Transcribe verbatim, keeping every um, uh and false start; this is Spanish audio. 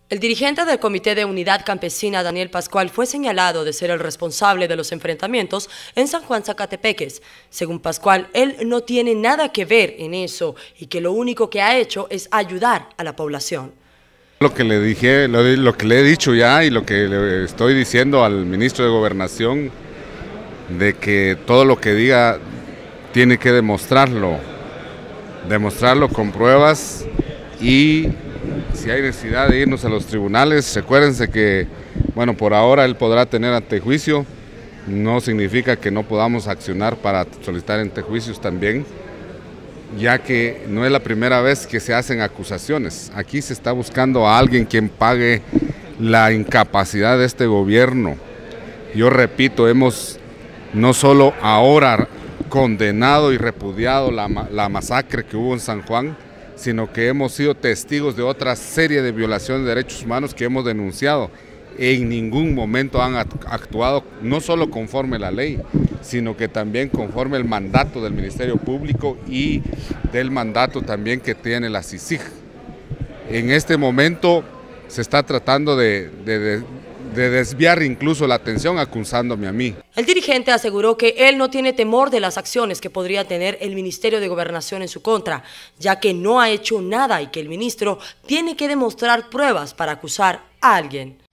El dirigente del Comité de Unidad Campesina, Daniel Pascual, fue señalado de ser el responsable de los enfrentamientos en San Juan Zacatepeques. Según Pascual, él no tiene nada que ver en eso y que lo único que ha hecho es ayudar a la población. Lo que le dije, lo, lo que le he dicho ya y lo que le estoy diciendo al ministro de Gobernación, de que todo lo que diga tiene que demostrarlo, demostrarlo con pruebas, y si hay necesidad de irnos a los tribunales, recuérdense que, bueno, por ahora él podrá tener antejuicio, no significa que no podamos accionar para solicitar antejuicios también, ya que no es la primera vez que se hacen acusaciones. Aquí se está buscando a alguien quien pague la incapacidad de este gobierno. Yo repito, hemos no solo ahora condenado y repudiado la, la masacre que hubo en San Juan, sino que hemos sido testigos de otra serie de violaciones de derechos humanos que hemos denunciado. En ningún momento han actuado no solo conforme a la ley, sino que también conforme el mandato del Ministerio Público y del mandato también que tiene la C I C I G. En este momento se está tratando de, de, de, de desviar incluso la atención acusándome a mí. El dirigente aseguró que él no tiene temor de las acciones que podría tener el Ministerio de Gobernación en su contra, ya que no ha hecho nada y que el ministro tiene que demostrar pruebas para acusar a alguien.